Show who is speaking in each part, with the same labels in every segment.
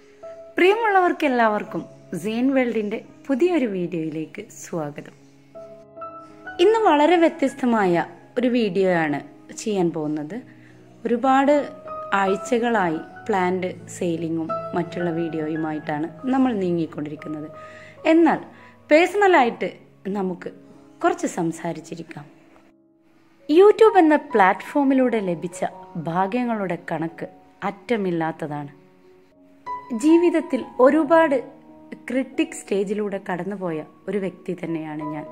Speaker 1: പ്രിയമുള്ളവർക്ക് എല്ലാവർക്കും സീൻ വേൾഡിന്റെ പുതിയൊരു വീഡിയോയിലേക്ക് സ്വാഗതം. ഇന്ന് വളരെ വ്യത്യസ്തമായ ഒരു വീഡിയോയാണ് ചെയ്യാൻ പോകുന്നത്. ഒരുപാട് ആഴ്ചകളായി പ്ലാന്റ് സെയിലിങ്ങും മറ്റുള്ള വീഡിയോയുമായിട്ടാണ് നമ്മൾ നീങ്ങിക്കൊണ്ടിരിക്കുന്നത്. എന്നാൽ പേഴ്സണലായിട്ട് നമുക്ക് കുറച്ച് സംസാരിച്ചിരിക്കാം. യൂട്യൂബ് എന്ന പ്ലാറ്റ്ഫോമിലൂടെ ലഭിച്ച ഭാഗ്യങ്ങളുടെ കണക്ക് അറ്റമില്ലാത്തതാണ്. ജീവിതത്തിൽ ഒരുപാട് ക്രിട്ടിക് സ്റ്റേജിലൂടെ കടന്നുപോയ ഒരു വ്യക്തി തന്നെയാണ് ഞാൻ.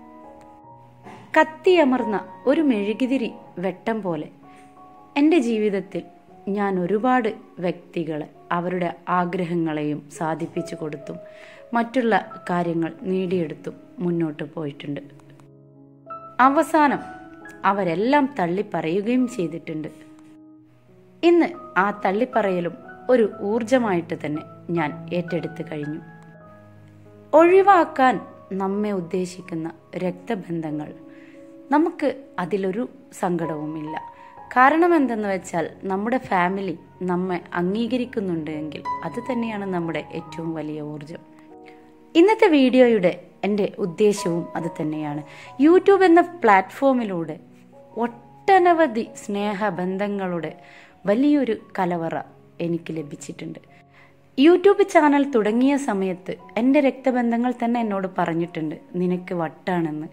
Speaker 1: കത്തിയമർന്ന ഒരു മെഴുകുതിരി വെട്ടം പോലെ എൻ്റെ ജീവിതത്തിൽ ഞാൻ ഒരുപാട് വ്യക്തികളെ അവരുടെ ആഗ്രഹങ്ങളെയും സാധിപ്പിച്ചു കൊടുത്തും മറ്റുള്ള കാര്യങ്ങൾ നേടിയെടുത്തും മുന്നോട്ട് പോയിട്ടുണ്ട്. അവസാനം അവരെല്ലാം തള്ളിപ്പറയുകയും ചെയ്തിട്ടുണ്ട്. ഇന്ന് ആ തള്ളിപ്പറയലും ഒരു ഊർജമായിട്ട് തന്നെ ഞാൻ ഏറ്റെടുത്ത് കഴിഞ്ഞു. ഒഴിവാക്കാൻ നമ്മെ ഉദ്ദേശിക്കുന്ന രക്തബന്ധങ്ങൾ നമുക്ക് അതിലൊരു സങ്കടവുമില്ല. കാരണം എന്തെന്ന് വെച്ചാൽ നമ്മുടെ ഫാമിലി നമ്മെ അംഗീകരിക്കുന്നുണ്ടെങ്കിൽ അത് തന്നെയാണ് നമ്മുടെ ഏറ്റവും വലിയ ഊർജം. ഇന്നത്തെ വീഡിയോയുടെ എൻ്റെ ഉദ്ദേശവും അത് തന്നെയാണ്. യൂട്യൂബ് എന്ന പ്ലാറ്റ്ഫോമിലൂടെ ഒട്ടനവധി സ്നേഹബന്ധങ്ങളുടെ വലിയൊരു കലവറ എനിക്ക് ലഭിച്ചിട്ടുണ്ട്. യൂട്യൂബ് ചാനൽ തുടങ്ങിയ സമയത്ത് എൻ്റെ രക്തബന്ധങ്ങൾ തന്നെ എന്നോട് പറഞ്ഞിട്ടുണ്ട്, നിനക്ക് വട്ടാണെന്ന്.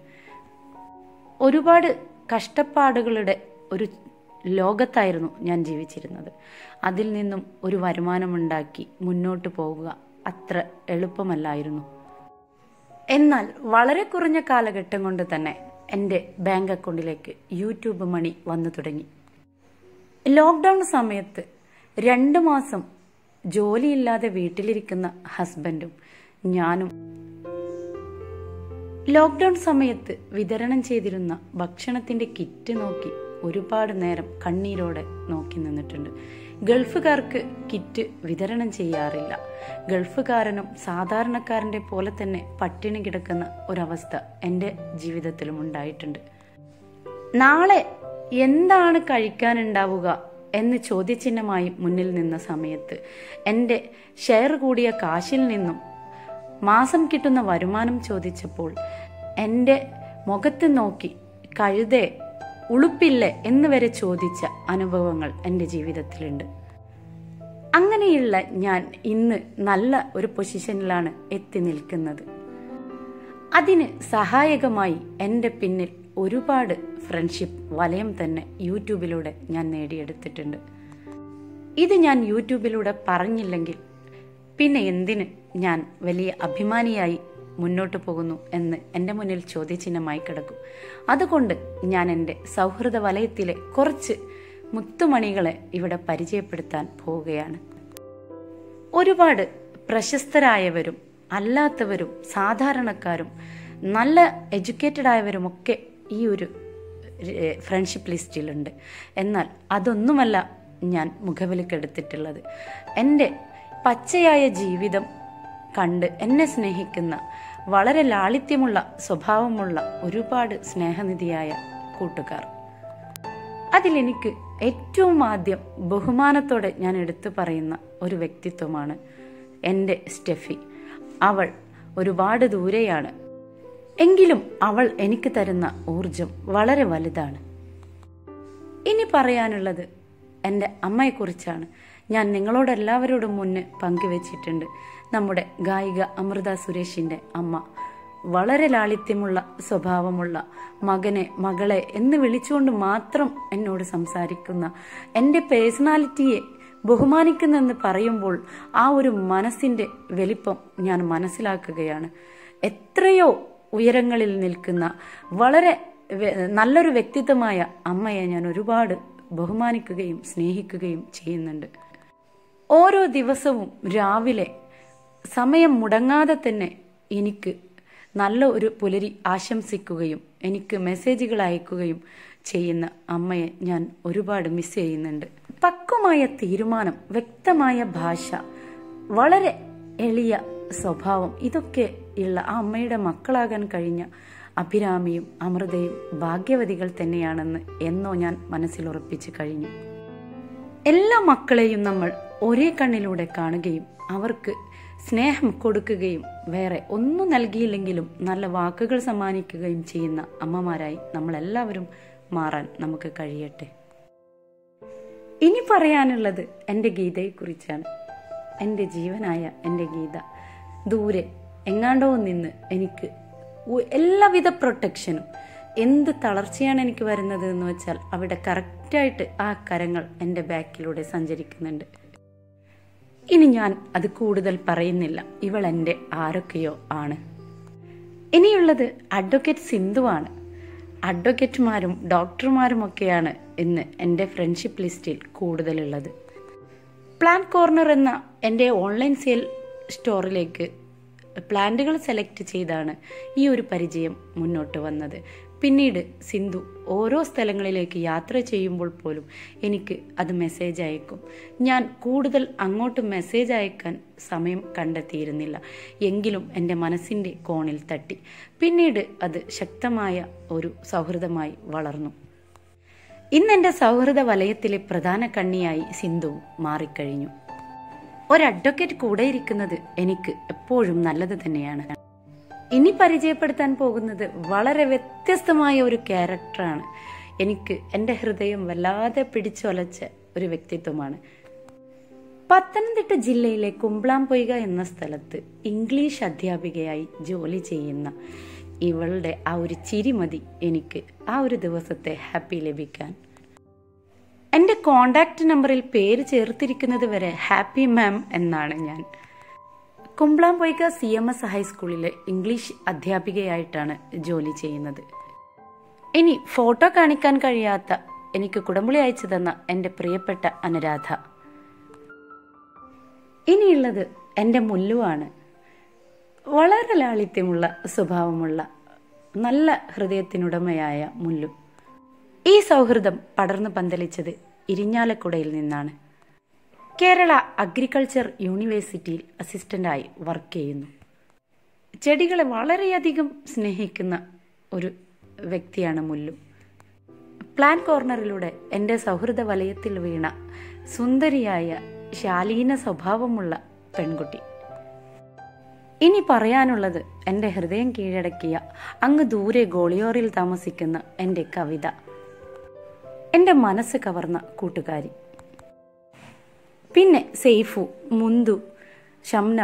Speaker 1: ഒരുപാട് കഷ്ടപ്പാടുകളുടെ ഒരു ലോകത്തായിരുന്നു ഞാൻ ജീവിച്ചിരുന്നത്. അതിൽ നിന്നും ഒരു വരുമാനമുണ്ടാക്കി മുന്നോട്ട് പോകുക അത്ര എളുപ്പമല്ലായിരുന്നു. എന്നാൽ വളരെ കുറഞ്ഞ കാലഘട്ടം കൊണ്ട് തന്നെ എൻ്റെ ബാങ്ക് അക്കൗണ്ടിലേക്ക് യൂട്യൂബ് മണി വന്നു തുടങ്ങി. ലോക്ക്ഡൗൺ സമയത്ത് 2 മാസം ജോലിയില്ലാതെ വീട്ടിലിരിക്കുന്ന ഹസ്ബൻഡും ഞാനും ലോക്ക്ഡൗൺ സമയത്ത് വിതരണം ചെയ്തിരുന്ന ഭക്ഷണത്തിന്റെ കിറ്റ് നോക്കി ഒരുപാട് നേരം കണ്ണീരോടെ നോക്കി നിന്നിട്ടുണ്ട്. ഗൾഫുകാർക്ക് കിറ്റ് വിതരണം ചെയ്യാറില്ല. ഗൾഫുകാരനും സാധാരണക്കാരന്റെ പോലെ തന്നെ പട്ടിണി കിടക്കുന്ന ഒരവസ്ഥ എൻ്റെ ജീവിതത്തിലും ഉണ്ടായിട്ടുണ്ട്. നാളെ എന്താണ് കഴിക്കാനുണ്ടാവുക എന്ന് ചോദ്യചിഹ്നമായി മുന്നിൽ നിന്ന സമയത്ത് എൻ്റെ ഷെയർ കൂടിയ കാശിൽ നിന്നും മാസം കിട്ടുന്ന വരുമാനം ചോദിച്ചപ്പോൾ എൻ്റെ മുഖത്ത് നോക്കി കഴുതേ ഉളുപ്പില്ലേ എന്ന് വരെ ചോദിച്ച അനുഭവങ്ങൾ എൻ്റെ ജീവിതത്തിലുണ്ട്. അങ്ങനെയുള്ള ഞാൻ ഇന്ന് നല്ല ഒരു പൊസിഷനിലാണ് എത്തി നിൽക്കുന്നത്. അതിന് സഹായകമായി എൻ്റെ പിന്നിൽ ഒരുപാട് ഫ്രണ്ട്ഷിപ്പ് വലയം തന്നെ യൂട്യൂബിലൂടെ ഞാൻ നേടിയെടുത്തിട്ടുണ്ട്. ഇത് ഞാൻ യൂട്യൂബിലൂടെ പറഞ്ഞില്ലെങ്കിൽ പിന്നെ എന്തിന് ഞാൻ വലിയ അഭിമാനിയായി മുന്നോട്ട് പോകുന്നു എന്ന് എൻ്റെ മുന്നിൽ ചോദ്യചിഹ്നമായി കിടക്കും. അതുകൊണ്ട് ഞാൻ എൻ്റെ സൗഹൃദ വലയത്തിലെ കുറച്ച് മുത്തുമണികളെ ഇവിടെ പരിചയപ്പെടുത്താൻ പോവുകയാണ്. ഒരുപാട് പ്രശസ്തരായവരും അല്ലാത്തവരും സാധാരണക്കാരും നല്ല എഡ്യൂക്കേറ്റഡ് ആയവരുമൊക്കെ ഈ ഒരു ഫ്രണ്ട്ഷിപ്പ് ലിസ്റ്റിലുണ്ട്. എന്നാൽ അതൊന്നുമല്ല ഞാൻ മുഖവിലക്കെടുത്തിട്ടുള്ളത്. എൻ്റെ പച്ചയായ ജീവിതം കണ്ട് എന്നെ സ്നേഹിക്കുന്ന വളരെ ലാളിത്യമുള്ള സ്വഭാവമുള്ള ഒരുപാട് സ്നേഹനിധിയായ കൂട്ടുകാർ. അതിലെനിക്ക് ഏറ്റവും ആദ്യം ബഹുമാനത്തോടെ ഞാൻ എടുത്തു പറയുന്ന ഒരു വ്യക്തിത്വമാണ് എൻ്റെ സ്റ്റെഫി. അവൾ ഒരുപാട് ദൂരെയാണ്, എങ്കിലും അവൾ എനിക്ക് തരുന്ന ഊർജം വളരെ വലുതാണ്. ഇനി പറയാനുള്ളത് എൻ്റെ അമ്മയെക്കുറിച്ചാണ്. ഞാൻ നിങ്ങളോടെല്ലാവരോടും മുന്നേ പങ്കുവച്ചിട്ടുണ്ട്. നമ്മുടെ ഗായിക അമൃത സുരേഷിൻ്റെ അമ്മ വളരെ ലാളിത്യമുള്ള സ്വഭാവമുള്ള മകനെ മകളെ എന്ന് വിളിച്ചുകൊണ്ട് മാത്രം എന്നോട് സംസാരിക്കുന്ന, എൻ്റെ പേഴ്സണാലിറ്റിയെ ബഹുമാനിക്കുന്നെന്ന് പറയുമ്പോൾ ആ ഒരു മനസ്സിൻ്റെ വലിപ്പം ഞാൻ മനസ്സിലാക്കുകയാണ്. എത്രയോ ഉയരങ്ങളിൽ നിൽക്കുന്ന വളരെ നല്ലൊരു വ്യക്തിത്വമായ അമ്മയെ ഞാൻ ഒരുപാട് ബഹുമാനിക്കുകയും സ്നേഹിക്കുകയും ചെയ്യുന്നുണ്ട്. ഓരോ ദിവസവും രാവിലെ സമയം മുടങ്ങാതെ തന്നെ എനിക്ക് നല്ല ഒരു പുലരി ആശംസിക്കുകയും എനിക്ക് മെസ്സേജുകൾ അയക്കുകയും ചെയ്യുന്ന അമ്മയെ ഞാൻ ഒരുപാട് മിസ് ചെയ്യുന്നുണ്ട്. പക്വമായ തീരുമാനം, വ്യക്തമായ ഭാഷ, വളരെ എളിയ സ്വഭാവം, ഇതൊക്കെ ഉള്ള ആ അമ്മയുടെ മക്കളാകാൻ കഴിഞ്ഞ അഭിരാമിയും അമൃതയും ഭാഗ്യവതികൾ തന്നെയാണെന്ന് എന്നോ ഞാൻ മനസ്സിൽ ഉറപ്പിച്ചു കഴിഞ്ഞു. എല്ലാ മക്കളെയും നമ്മൾ ഒരേ കണ്ണിലൂടെ കാണുകയും അവർക്ക് സ്നേഹം കൊടുക്കുകയും വേറെ ഒന്നും നൽകിയില്ലെങ്കിലും നല്ല വാക്കുകൾ സമ്മാനിക്കുകയും ചെയ്യുന്ന അമ്മമാരായി നമ്മളെല്ലാവരും മാറാൻ നമുക്ക് കഴിയട്ടെ. ഇനി പറയാനുള്ളത് എൻ്റെ ഗീതയെക്കുറിച്ചാണ്. എൻ്റെ ജീവനായ എൻ്റെ ഗീത ദൂരെ എങ്ങാണ്ടോ നിന്ന് എനിക്ക് എല്ലാവിധ പ്രൊട്ടക്ഷനും, എന്ത് തളർച്ചയാണ് എനിക്ക് വരുന്നത് എന്ന് വെച്ചാൽ അവിടെ കറക്റ്റായിട്ട് ആ കരങ്ങൾ എൻ്റെ ബാക്കിലൂടെ സഞ്ചരിക്കുന്നുണ്ട്. ഇനി ഞാൻ അത് കൂടുതൽ പറയുന്നില്ല. ഇവൾ എൻ്റെ ആരൊക്കെയോ ആണ്. ഇനിയുള്ളത് അഡ്വക്കേറ്റ് സിന്ധുവാണ്. അഡ്വക്കേറ്റുമാരും ഡോക്ടർമാരും ഒക്കെയാണ് ഇന്ന് എൻ്റെ ഫ്രണ്ട്ഷിപ്പ് ലിസ്റ്റിൽ കൂടുതലുള്ളത്. പ്ലാന്റ് കോർണർ എന്ന എൻ്റെ ഓൺലൈൻ സെയിൽ സ്റ്റോറിലേക്ക് പ്ലാന്റുകൾ സെലക്ട് ചെയ്താണ് ഈ ഒരു പരിചയം മുന്നോട്ട് വന്നത്. പിന്നീട് സിന്ധു ഓരോ സ്ഥലങ്ങളിലേക്ക് യാത്ര ചെയ്യുമ്പോൾ പോലും എനിക്ക് അത് മെസ്സേജ് അയക്കും. ഞാൻ കൂടുതൽ അങ്ങോട്ട് മെസ്സേജ് അയക്കാൻ സമയം കണ്ടെത്തിയിരുന്നില്ല. എങ്കിലും എൻ്റെ മനസ്സിൻ്റെ കോണിൽ തട്ടി. പിന്നീട് അത് ശക്തമായ ഒരു സൗഹൃദമായി വളർന്നു. ഇന്നെൻ്റെ സൗഹൃദ വലയത്തിലെ പ്രധാന കണ്ണിയായി സിന്ധു മാറിക്കഴിഞ്ഞു. ഒരു അഡ്വക്കേറ്റ് കൂടെ ഇരിക്കുന്നത് എനിക്ക് എപ്പോഴും നല്ലത് തന്നെയാണ്. ഇനി പരിചയപ്പെടുത്താൻ പോകുന്നത് വളരെ വ്യത്യസ്തമായ ഒരു ക്യാരക്ടറാണ്. എനിക്ക് എൻ്റെ ഹൃദയം വല്ലാതെ പിടിച്ചൊലച്ച ഒരു വ്യക്തിത്വമാണ്. പത്തനംതിട്ട ജില്ലയിലെ കുമ്പളാംപൊയ്ക എന്ന സ്ഥലത്ത് ഇംഗ്ലീഷ് അധ്യാപികയായി ജോലി ചെയ്യുന്ന ഇവളുടെ ആ ഒരു ചിരി മതി എനിക്ക് ആ ഒരു ദിവസത്തെ ഹാപ്പി ലഭിക്കാൻ. എൻ്റെ കോണ്ടാക്ട് നമ്പറിൽ പേര് ചേർത്തിരിക്കുന്നത് വരെ ഹാപ്പി മാം എന്നാണ് ഞാൻ. കുമ്പളാംപൊയ്ക CMS ഹൈസ്കൂളിലെ ഇംഗ്ലീഷ് അധ്യാപികയായിട്ടാണ് ജോലി ചെയ്യുന്നത്. ഇനി ഫോട്ടോ കാണിക്കാൻ കഴിയാത്ത എനിക്ക് കുടംപുളി അയച്ചു തന്ന എൻ്റെ പ്രിയപ്പെട്ട അനുരാധ. ഇനിയുള്ളത് എൻ്റെ മുല്ലുവാണ്. വളരെ ലാളിത്യമുള്ള സ്വഭാവമുള്ള നല്ല ഹൃദയത്തിനുടമയായ മുല്ലു. ഈ സൗഹൃദം പടർന്നു പന്തലിച്ചത് ഇരിഞ്ഞാലക്കുടയിൽ നിന്നാണ്. കേരള അഗ്രികൾച്ചർ യൂണിവേഴ്സിറ്റിയിൽ അസിസ്റ്റൻ്റായി വർക്ക് ചെയ്യുന്നു. ചെടികളെ വളരെയധികം സ്നേഹിക്കുന്ന ഒരു വ്യക്തിയാണ് മുല്ലു. പ്ലാന്റ് കോർണറിലൂടെ എൻ്റെ സൗഹൃദ വലയത്തിൽ വീണ സുന്ദരിയായ ശാലീന സ്വഭാവമുള്ള പെൺകുട്ടി. ഇനി പറയാനുള്ളത് എൻ്റെ ഹൃദയം കീഴടക്കിയ അങ്ങ് ദൂരെ ഗോളിയോറിൽ താമസിക്കുന്ന എൻ്റെ കവിത, എൻ്റെ മനസ്സ് കവർന്ന കൂട്ടുകാരി. പിന്നെ സെയ്ഫു, മുന്തു, ഷംന,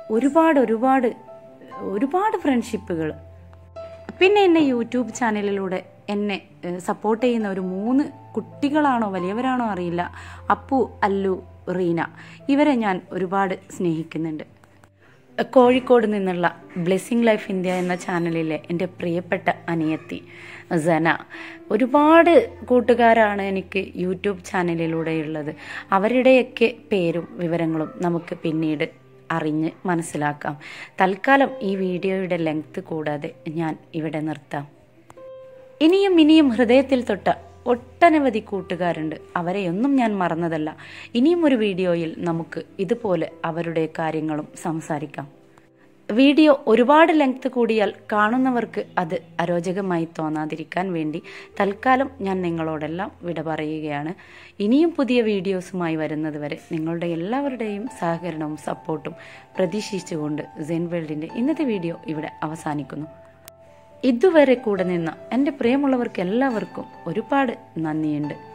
Speaker 1: ഒരുപാട് ഫ്രണ്ട്ഷിപ്പുകൾ. പിന്നെ എന്നെ യൂട്യൂബ് ചാനലിലൂടെ എന്നെ സപ്പോർട്ട് ചെയ്യുന്ന ഒരു 3 കുട്ടികളാണോ വലിയവരാണോ അറിയില്ല, അപ്പു, അല്ലു, റീന. ഇവരെ ഞാൻ ഒരുപാട് സ്നേഹിക്കുന്നുണ്ട്. കോഴിക്കോട് നിന്നുള്ള ബ്ലെസ്സിങ് ലൈഫ് ഇന്ത്യ എന്ന ചാനലിലെ എൻ്റെ പ്രിയപ്പെട്ട അനിയത്തി സന. ഒരുപാട് കൂട്ടുകാരാണ് എനിക്ക് യൂട്യൂബ് ചാനലിലൂടെയുള്ളത്. അവരുടെയൊക്കെ പേരും വിവരങ്ങളും നമുക്ക് പിന്നീട് അറിഞ്ഞ് മനസ്സിലാക്കാം. തൽക്കാലം ഈ വീഡിയോയുടെ ലെങ്ത് കൂടാതെ ഞാൻ ഇവിടെ നിർത്താം. ഇനിയും ഹൃദയത്തിൽ തൊട്ട ഒട്ടനവധി കൂട്ടുകാരുണ്ട്. അവരെയൊന്നും ഞാൻ മറന്നതല്ല. ഇനിയും ഒരു വീഡിയോയിൽ നമുക്ക് ഇതുപോലെ അവരുടെ കാര്യങ്ങളും സംസാരിക്കാം. വീഡിയോ ഒരുപാട് ലെങ്ത് കൂടിയാൽ കാണുന്നവർക്ക് അത് അരോചകമായി തോന്നാതിരിക്കാൻ വേണ്ടി തൽക്കാലം ഞാൻ നിങ്ങളോടെല്ലാം വിട പറയുകയാണ്. ഇനിയും പുതിയ വീഡിയോസുമായി വരുന്നത് വരെ നിങ്ങളുടെ എല്ലാവരുടെയും സഹകരണവും സപ്പോർട്ടും പ്രതീക്ഷിച്ചുകൊണ്ട് സെൻ വേൾഡിൻ്റെ ഇന്നത്തെ വീഡിയോ ഇവിടെ അവസാനിക്കുന്നു. ഇതുവരെ കൂടെ നിന്ന എൻ്റെ പ്രിയമുള്ളവർക്ക് എല്ലാവർക്കും ഒരുപാട് നന്ദിയുണ്ട്.